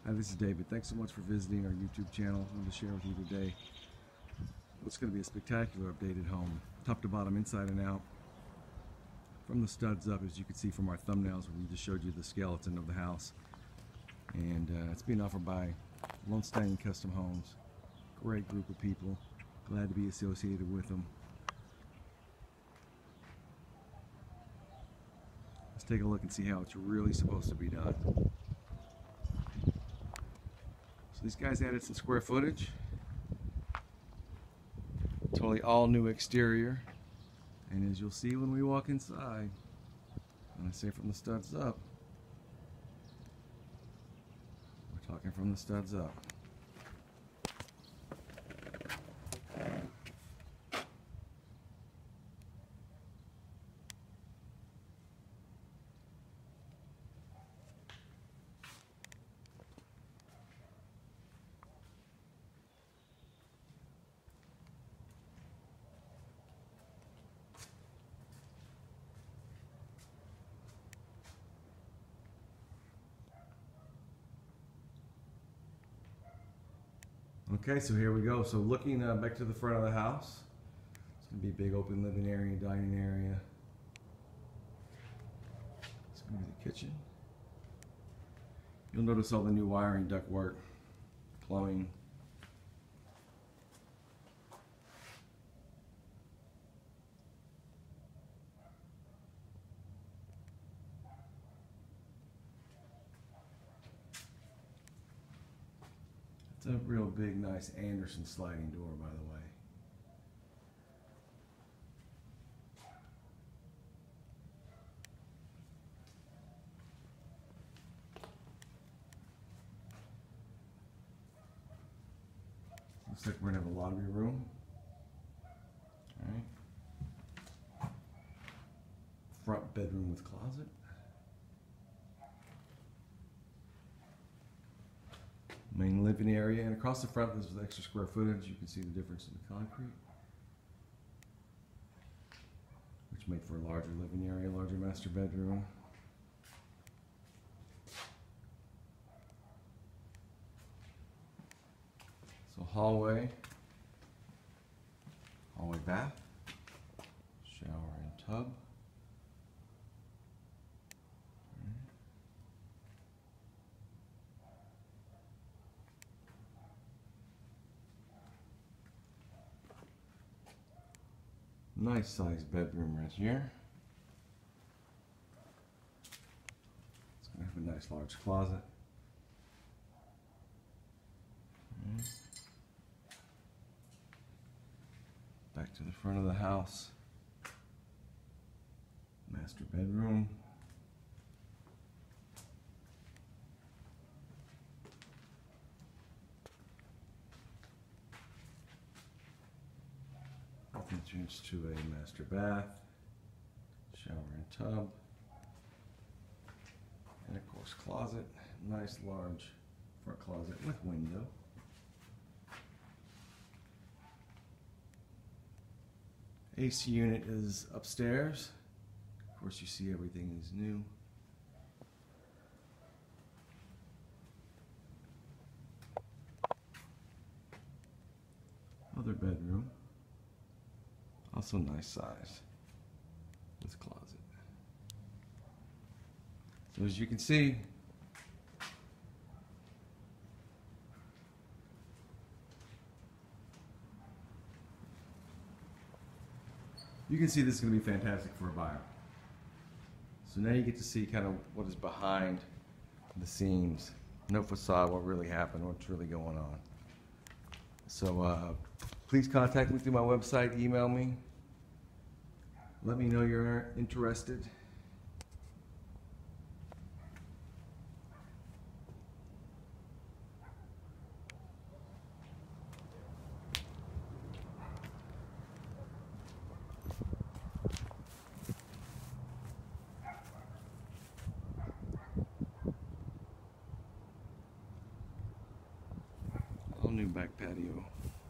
Hi, this is David. Thanks so much for visiting our YouTube channel. I want to share with you today what's going to be a spectacular updated home, top to bottom, inside and out, from the studs up, as you can see from our thumbnails where we just showed you the skeleton of the house. And it's being offered by Lone Stallion Custom Homes. Great group of people. Glad to be associated with them. Let's take a look and see how it's really supposed to be done. So these guys added some square footage. Totally all new exterior. And as you'll see when we walk inside, when I say from the studs up, we're talking from the studs up. Okay, so here we go. So looking back to the front of the house, it's going to be a big open living area, dining area. It's going to be the kitchen. You'll notice all the new wiring, ductwork, plumbing. It's a real big, nice Anderson sliding door, by the way. Looks like we're gonna have a laundry room. All right. Front bedroom with closet. Main living area, and across the front there's extra square footage. You can see the difference in the concrete, which made for a larger living area, larger master bedroom. So hallway bath, shower and tub. Nice sized bedroom right here. It's going to have a nice large closet. Back to the front of the house. Master bedroom. Entrance to a master bath, shower and tub, and of course closet. Nice large front closet with window. AC unit is upstairs. Of course you see everything is new. Other bedroom. Also nice size with closet. So as you can see, this is going to be fantastic for a buyer. So now you get to see kind of what is behind the scenes. No facade, what really happened, what's really going on. So please contact me through my website, email me. Let me know you're interested. All new back patio.